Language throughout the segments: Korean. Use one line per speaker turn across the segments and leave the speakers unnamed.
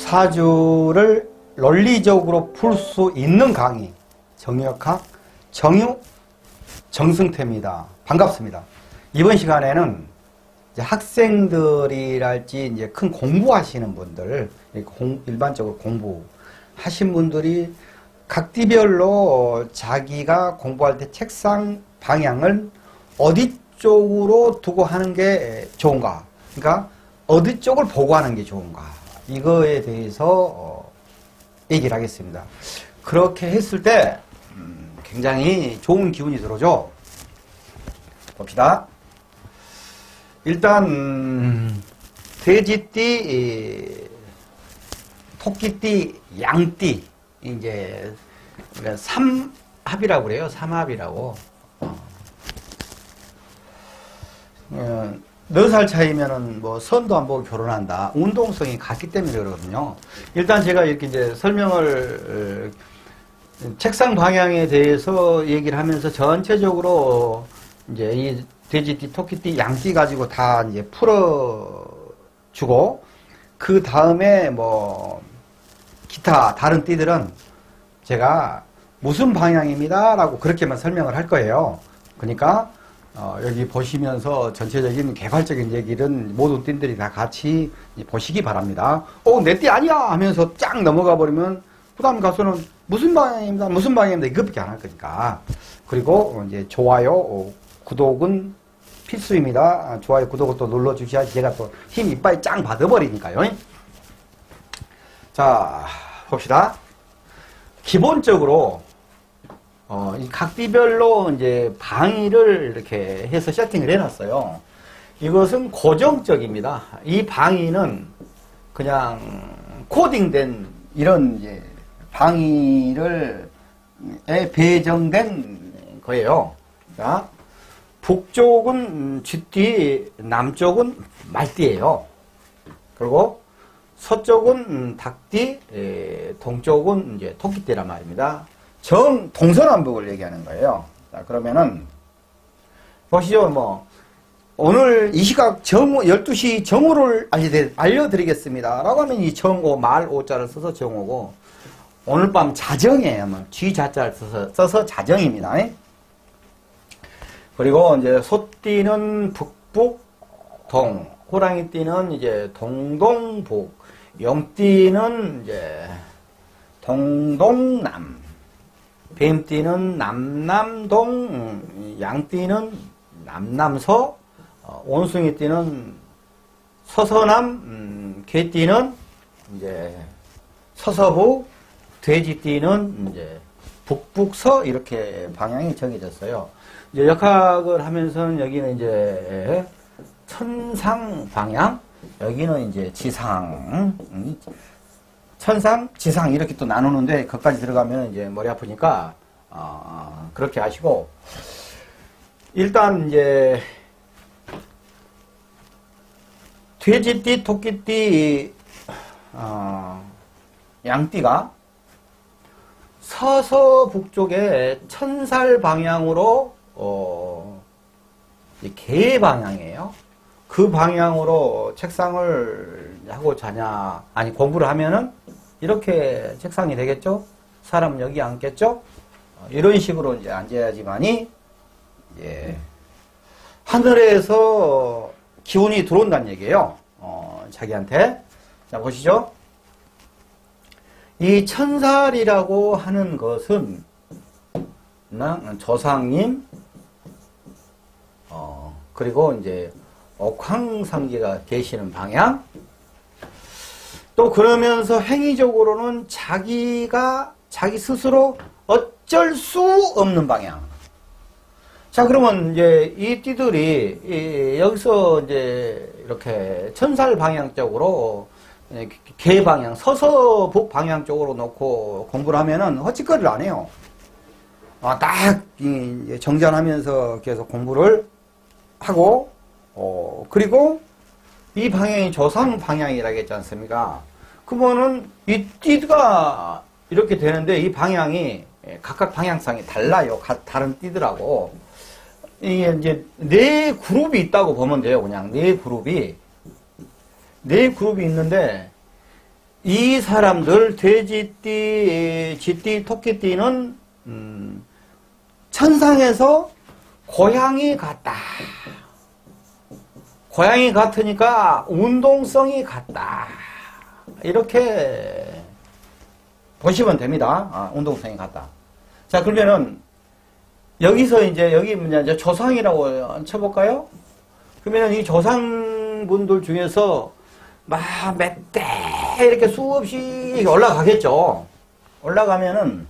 사주를 논리적으로 풀 수 있는 강의 정역학 정유 정승태입니다. 반갑습니다. 이번 시간에는 이제 학생들이랄지 이제 큰 공부하시는 분들, 일반적으로 공부하신 분들이 각 띠별로 자기가 공부할 때 책상 방향을 어디 쪽으로 두고 하는 게 좋은가, 그러니까 어디 쪽을 보고 하는 게 좋은가, 이거에 대해서 얘기를 하겠습니다. 그렇게 했을 때 굉장히 좋은 기운이 들어오죠. 봅시다. 일단 돼지띠, 토끼띠, 양띠, 이제 삼합이라고 그래요. 삼합이라고. 4살 차이면은 뭐 선도 안 보고 결혼한다. 운동성이 같기 때문에 그러거든요. 일단 제가 이렇게 이제 설명을 책상 방향에 대해서 얘기를 하면서 전체적으로 이제 이 돼지띠, 토끼띠, 양띠 가지고 다 이제 풀어주고, 그 다음에 뭐 기타 다른 띠들은 제가 무슨 방향입니다 라고 그렇게만 설명을 할 거예요. 그러니까 여기 보시면서 전체적인 개괄적인 얘기는 모든 띠들이 다 같이 보시기 바랍니다. 내 띠 아니야 하면서 쫙 넘어가 버리면 그 다음 가서는 무슨 방향입니다, 무슨 방향입니다, 이것밖에 안 할 거니까. 그리고 이제 좋아요, 구독은 필수입니다. 좋아요, 구독을 또 눌러주셔야지 제가 또 힘 이빨 짱 받아버리니까요. 자, 봅시다. 기본적으로 이 각 띠별로 이제 방위를 이렇게 해서 세팅을 해놨어요. 이것은 고정적입니다. 이 방위는 그냥 코딩된 이런 이제 방위를 배정된 거예요. 자, 북쪽은 쥐띠, 남쪽은 말띠예요. 그리고 서쪽은 닭띠, 동쪽은 이제 토끼띠란 말입니다. 동서남북을 얘기하는 거예요. 자, 그러면은 보시죠. 뭐 오늘 이 시각 정오 12시 정오를 알려드리겠습니다 라고 하면 이 정오, 말 오자를 써서 정오고, 오늘 밤 자정이에요. 뭐 쥐자자를 써서 자정입니다. 그리고 이제 소띠는 북북 동, 호랑이띠는 이제 동동북, 용띠는 이제 동동남, 뱀띠는 남남동, 양띠는 남남서, 원숭이띠는 서서남, 개띠는 이제 서서북, 돼지띠는 이제 북북서, 이렇게 방향이 정해졌어요. 이제 역학을 하면서는 여기는 이제 천상 방향, 여기는 이제 지상, 천상, 지상 이렇게 또 나누는데, 거기까지 들어가면 이제 머리 아프니까 그렇게 하시고, 일단 이제 돼지띠, 토끼띠, 양띠가 서서 북쪽에 천살 방향으로 개 방향이에요. 그 방향으로 책상을 하고 자냐, 아니 공부를 하면은 이렇게 책상이 되겠죠. 사람은 여기 앉겠죠. 이런 식으로 이제 앉아야지만이 하늘에서 기운이 들어온다는 얘기예요. 자기한테. 자, 보시죠. 이 천살이라고 하는 것은 조상님, 그리고 이제 옥황상제가 계시는 방향, 또 그러면서 행위적으로는 자기 스스로 어쩔 수 없는 방향. 자, 그러면 이제 이 띠들이 여기서 이제 이렇게 천살 방향 쪽으로, 개 방향, 서서 북 방향 쪽으로 놓고 공부를 하면은 헛짓거리를 안 해요. 딱 정전하면서 계속 공부를 하고, 그리고 이 방향이 조상 방향이라고 했지 않습니까? 그러면은 이 띠가 이렇게 되는데, 이 방향이 각각 방향성이 달라요. 다른 띠들하고. 이게 이제 네 그룹이 있다고 보면 돼요. 그냥 네 그룹이 있는데, 이 사람들, 돼지띠, 쥐띠, 토끼띠는, 천상에서 고양이 같다. 고양이 같으니까 운동성이 같다. 이렇게 보시면 됩니다. 운동성이 같다. 자, 그러면은, 여기서 여기 이제 조상이라고 쳐볼까요? 그러면은 이 조상분들 중에서 막 몇 대 이렇게 수없이 올라가겠죠. 올라가면은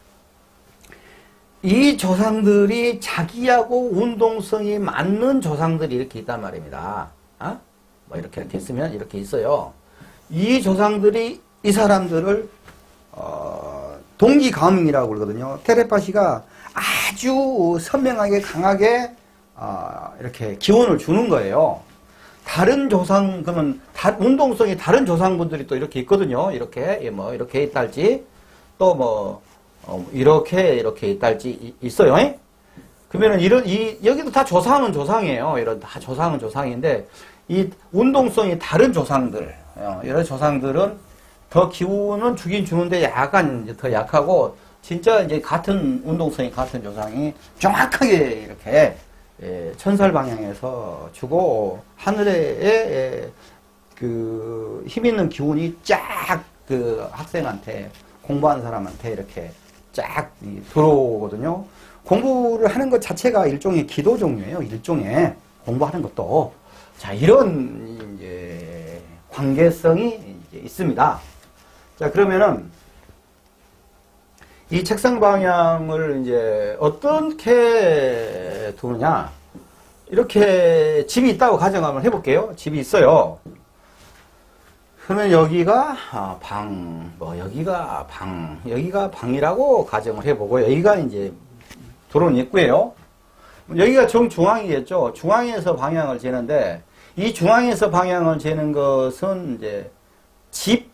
이 조상들이 자기하고 운동성이 맞는 조상들이 이렇게 있단 말입니다. 뭐 이렇게 있으면 이렇게 있어요. 이 조상들이 이 사람들을 동기감ing이라고 그러거든요. 텔레파시가 아주 선명하게 강하게 이렇게 기원을 주는 거예요. 다른 조상, 그러면 운동성이 다른 조상분들이 또 이렇게 있거든요. 이렇게 뭐 이렇게 있달지 또 뭐 이렇게 있달지 있어요. 그러면은 여기도 다 조상은 조상이에요. 이런 다 조상은 조상인데 이 운동성이 다른 조상들, 이런 조상들은 더 기운은 주긴 주는데 약간 더 약하고 진짜 이제 같은 운동성이 같은 조상이 정확하게 이렇게 천살 방향에서 주고 하늘에 그 힘 있는 기운이 쫙 그 학생한테 공부하는 사람한테 이렇게 쫙 들어오거든요. 공부를 하는 것 자체가 일종의 기도 종류예요. 일종의 공부하는 것도. 자, 이런 이제 관계성이 이제 있습니다. 자, 그러면은 이 책상 방향을 이제 어떻게 두느냐. 이렇게 집이 있다고 가정하면 해볼게요. 집이 있어요. 그러면 여기가 방, 뭐 여기가 방, 여기가 방이라고 가정을 해보고 여기가 이제 들어온 입구예요. 여기가 정중앙이겠죠. 중앙에서 방향을 재는데 이 중앙에서 방향을 재는 것은 이제 집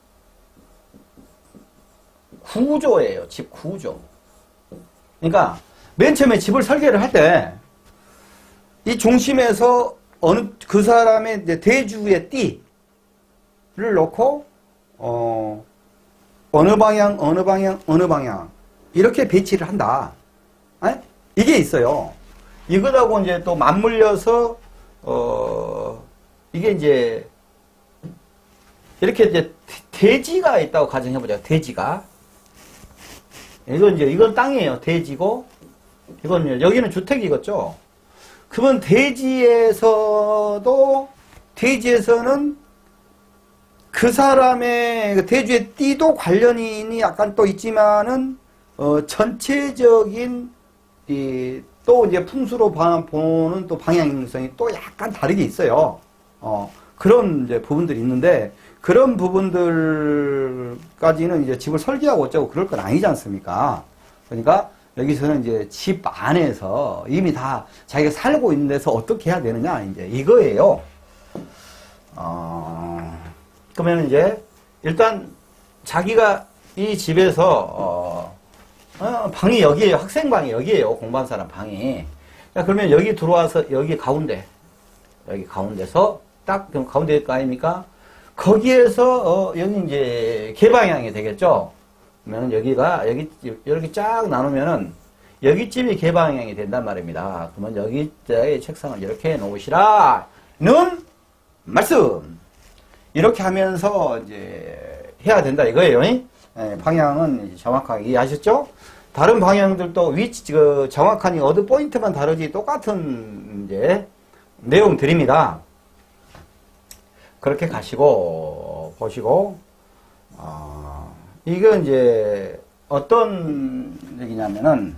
구조예요. 집 구조. 그러니까 맨 처음에 집을 설계를 할 때 이 중심에서 그 사람의 이제 대주의 띠를 놓고 어느 방향 이렇게 배치를 한다. 이게 있어요. 이거하고 이제 또 맞물려서 이게 이제 이렇게 이제 대지가 있다고 가정해보자. 대지가. 이건 땅이에요. 대지고, 이건, 여기는 주택이겠죠? 그러면 대지에서는 그 사람의 대주의 띠도 관련이 약간 또 있지만은, 전체적인, 또 이제 풍수로 보는 또 방향성이 또 약간 다르게 있어요. 그런 이제 부분들이 있는데, 그런 부분들까지는 이제 집을 설계하고 어쩌고 그럴 건 아니지 않습니까? 그러니까 여기서는 이제 집 안에서 이미 다 자기가 살고 있는 데서 어떻게 해야 되느냐, 이제 이거예요. 그러면 이제 일단 자기가 이 집에서, 방이 여기에요. 학생방이 여기에요. 공부한 사람 방이. 자, 그러면 여기 들어와서 여기 가운데서 딱 그럼 가운데일 거 아닙니까? 거기에서 여기 이제 개방향이 되겠죠. 그러면 여기가 이렇게 쫙 나누면은 여기쯤이 개방향이 된단 말입니다. 그러면 여기에 책상을 이렇게 놓으시라는 말씀. 이렇게 하면서 이제 해야 된다 이거예요. 방향은 정확하게 이해하셨죠? 다른 방향들도 정확하니 어느 포인트만 다르지 똑같은 이제 내용들입니다. 그렇게 가시고 보시고 이건 이제 어떤 얘기냐면은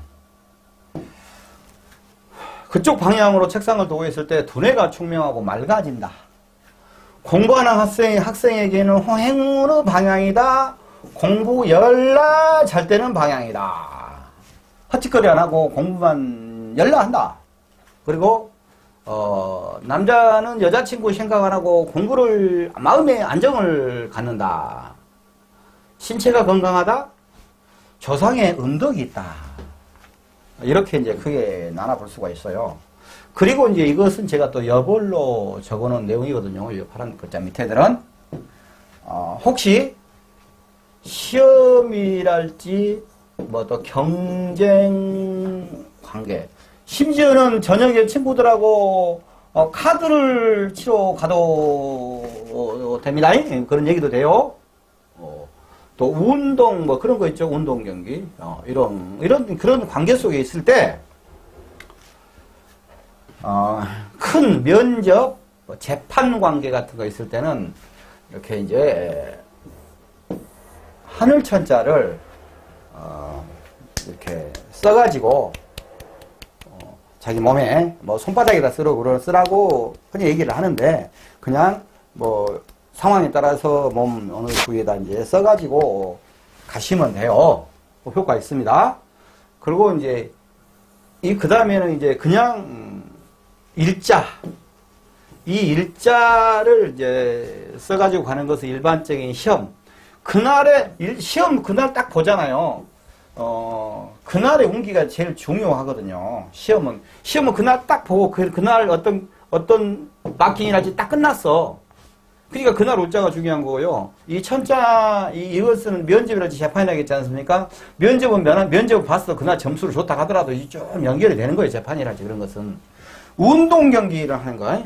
그쪽 방향으로 책상을 두고 있을 때 두뇌가 총명하고 맑아진다. 공부하는 학생에게는 행운의 방향이다. 공부 열나 잘 되는 방향이다. 헛짓거리 안 하고 공부만 열나 한다. 그리고 남자는 여자친구 생각 안 하고 공부를 마음의 안정을 갖는다. 신체가 건강하다. 조상의 은덕이 있다. 이렇게 이제 크게 나눠볼 수가 있어요. 그리고 이제 이것은 제가 또 여벌로 적어놓은 내용이거든요. 이 파란 글자 밑에들은 혹시 시험이랄지 뭐 또 경쟁 관계, 심지어는 저녁에 친구들하고 카드를 치러 가도 됩니다. 그런 얘기도 돼요. 또 운동 뭐 그런 거 있죠. 운동 경기 이런 그런 관계 속에 있을 때 큰 면접, 재판 관계 같은 거 있을 때는 이렇게 이제 하늘천자를 이렇게 써가지고 자기 몸에 뭐 손바닥에다 쓰라고 그냥 얘기를 하는데 그냥 뭐 상황에 따라서 몸 어느 부위에다 이제 써가지고 가시면 돼요. 효과 있습니다. 그리고 이제 그 다음에는 이제 그냥 일자, 이 일자를 이제 써가지고 가는 것은 일반적인 시험. 시험 그날 딱 보잖아요. 그날의 운기가 제일 중요하거든요. 시험은 그날 딱 보고 그날 어떤 마킹이랄지 딱 끝났어. 그러니까 그날 올자가 중요한 거고요. 이 천자, 이것은 면접이랄지 재판이 나겠지 않습니까? 면접은 봤어. 그날 점수를 좋다 하더라도 좀 연결이 되는 거예요. 재판이랄지 그런 것은. 운동 경기를 하는 거,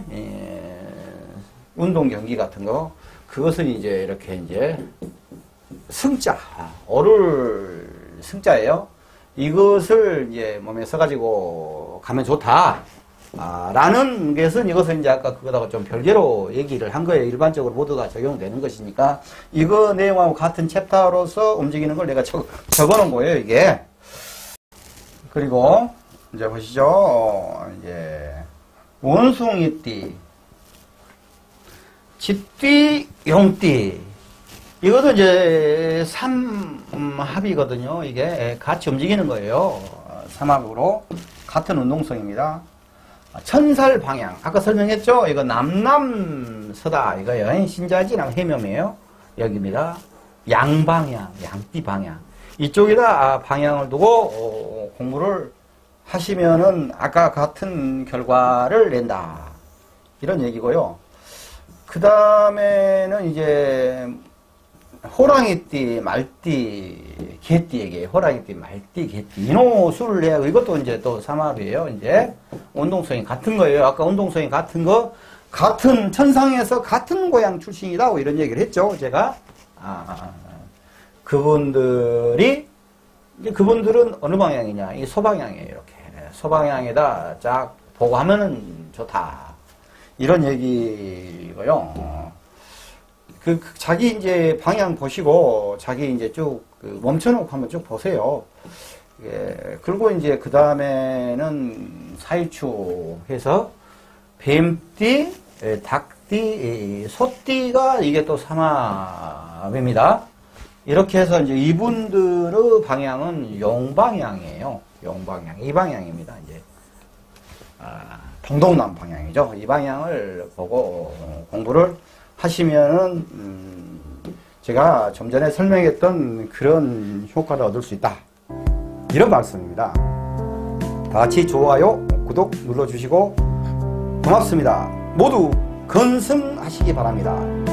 운동 경기 같은 거, 그것은 이제 이렇게 이제 승자, 오를 승자예요. 이것을 이제 몸에 써가지고 가면 좋다. 라는 것은 이것은 이제 아까 그거다가 좀 별개로 얘기를 한 거예요. 일반적으로 모두가 적용되는 것이니까. 이거 내용하고 같은 챕터로서 움직이는 걸 내가 적어 놓은 거예요, 이게. 그리고, 이제 보시죠. 이제, 원숭이띠, 집띠, 용띠. 이것도 이제 삼합이거든요. 이게 같이 움직이는 거예요. 삼합으로 같은 운동성입니다. 천살 방향. 아까 설명했죠? 이거 남남서다. 이거요. 신자지랑 해묘이에요. 여기입니다. 양방향, 양띠 방향. 이쪽에다 방향을 두고 공부를 하시면은 아까 같은 결과를 낸다. 이런 얘기고요. 그 다음에는 이제 호랑이띠, 말띠, 개띠에게 호랑이띠, 말띠, 개띠 인호수를 해야 이것도 이제 또 삼합이에요. 이제 운동성이 같은 거예요. 아까 운동성이 같은 거, 같은 천상에서 같은 고향 출신이다. 이런 얘기를 했죠. 제가 그분들은 어느 방향이냐? 이 소방향이에요. 이렇게 소방향에다 쫙 보고 하면은 좋다. 이런 얘기고요. 자기 이제 방향 보시고, 자기 이제 쭉, 멈춰놓고 한번 쭉 보세요. 예, 그리고 이제 그 다음에는 사이추 해서, 뱀띠, 닭띠, 소띠가 이게 또 삼합입니다. 이렇게 해서 이제 이분들의 방향은 용방향이에요. 용방향. 이 방향입니다. 이제, 동동남 방향이죠. 이 방향을 보고 공부를 하시면은 제가 좀 전에 설명했던 그런 효과를 얻을 수 있다. 이런 말씀입니다. 다 같이 좋아요, 구독 눌러주시고 고맙습니다. 모두 건승하시기 바랍니다.